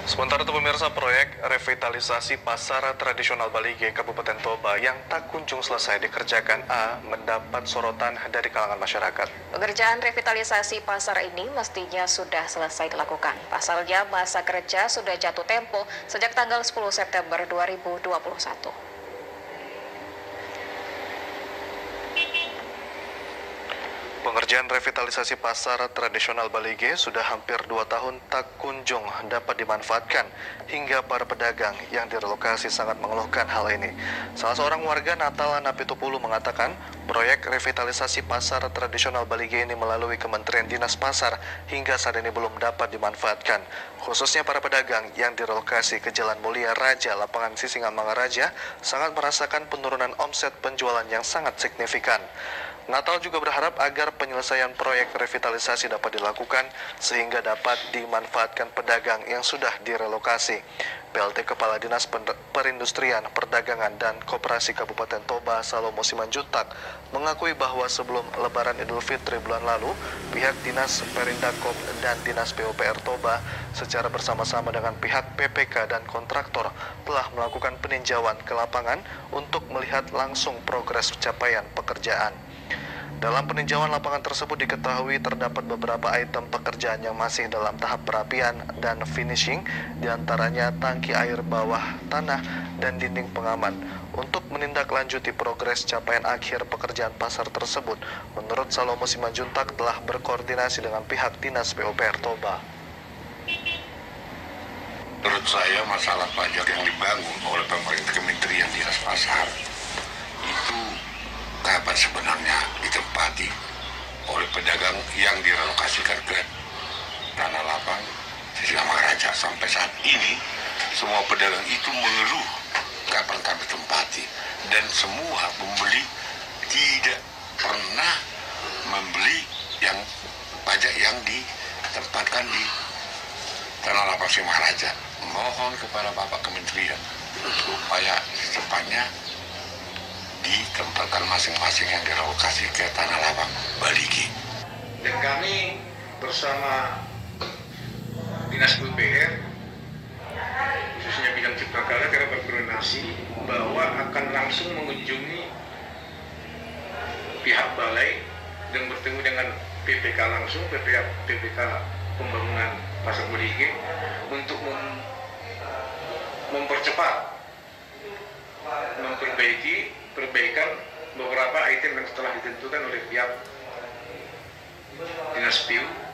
Sementara itu pemirsa, proyek revitalisasi pasar tradisional Balige Kabupaten Toba yang tak kunjung selesai dikerjakan mendapat sorotan dari kalangan masyarakat. Pengerjaan revitalisasi pasar ini mestinya sudah selesai dilakukan. Pasalnya masa kerja sudah jatuh tempo sejak tanggal 10 September 2021. Pengerjaan revitalisasi pasar tradisional Balige sudah hampir 2 tahun tak kunjung dapat dimanfaatkan hingga para pedagang yang direlokasi sangat mengeluhkan hal ini. Salah seorang warga Natal Napitupulu mengatakan proyek revitalisasi pasar tradisional Balige ini melalui Kementerian Dinas Pasar hingga saat ini belum dapat dimanfaatkan. Khususnya para pedagang yang direlokasi ke Jalan Mulia Raja, Lapangan Sisingamangaraja sangat merasakan penurunan omset penjualan yang sangat signifikan. Natal juga berharap agar penyelesaian proyek revitalisasi dapat dilakukan sehingga dapat dimanfaatkan pedagang yang sudah direlokasi. PLT Kepala Dinas Perindustrian, Perdagangan, dan Koperasi Kabupaten Toba, Salomo Simanjuntak, mengakui bahwa sebelum Lebaran Idul Fitri bulan lalu, pihak Dinas Perindakop dan Dinas PUPR Toba secara bersama-sama dengan pihak PPK dan kontraktor telah melakukan peninjauan ke lapangan untuk melihat langsung progres capaian pekerjaan. Dalam peninjauan lapangan tersebut diketahui terdapat beberapa item pekerjaan yang masih dalam tahap perapian dan finishing, diantaranya tangki air bawah tanah dan dinding pengaman. Untuk menindaklanjuti progres capaian akhir pekerjaan pasar tersebut, menurut Salomo Simanjuntak telah berkoordinasi dengan pihak Dinas PUPR Toba. Menurut saya masalah pajak yang dibangun oleh pemerintah Kementerian Dinas Pasar itu kapan sebenarnya ditempati oleh pedagang yang direlokasikan ke Tanah Lapang, Sisingamangaraja. Sampai saat ini semua pedagang itu mengeluh kapan kami tempati, dan semua pembeli tidak pernah membeli yang pajak yang ditempatkan di Tanah Lapang Sisingamangaraja. Mohon kepada Bapak Kementerian supaya secepatnya ditempatkan masing-masing yang direlokasi ke Tanah Lapang Balige. Dan kami bersama Dinas PUPR, khususnya bidang cipta karya, telah berkoordinasi bahwa akan langsung mengunjungi pihak balai dan bertemu dengan PPK langsung, PPK Pembangunan Pasar Balige, untuk mempercepat, memperbaiki perbaikan beberapa item yang telah ditentukan oleh pihak Dinas PU